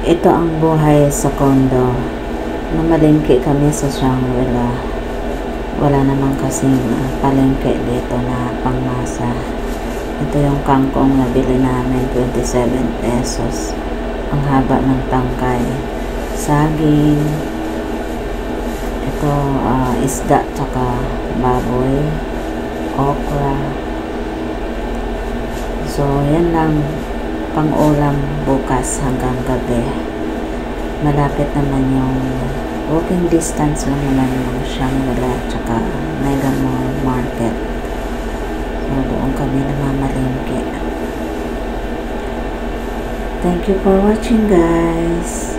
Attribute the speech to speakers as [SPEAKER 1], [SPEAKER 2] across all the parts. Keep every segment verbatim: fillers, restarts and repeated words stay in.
[SPEAKER 1] Ito ang buhay sa condo. Namalingki kami sa Shangri-La. Wala naman kasing uh, palengke dito na pangmasa. Ito yung kangkong na bili namin, twenty-seven pesos. Ang haba ng tangkay. Saging. Ito uh, isda tsaka baboy. Okra. So yan lang pang-ulam bukas hanggang gabi. Malapit naman yung walking distance lang naman yung Shangri-La tsaka Mega Mall Market. So doon kami namamalingki. Thank you for watching, guys.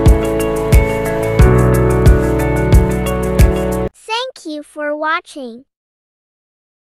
[SPEAKER 2] Thank you for watching.